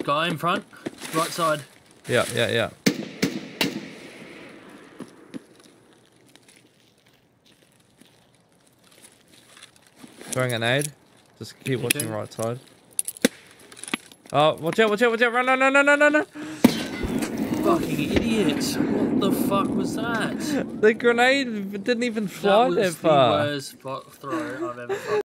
Guy in front, right side. Yeah, yeah, yeah. Throwing a nade. Just keep watching right side. Oh, watch out, watch out, watch out. Run, no, no, no, no, no, no. Fucking idiots. What the fuck was that? The grenade didn't even fly that far. That was the worst throw I've ever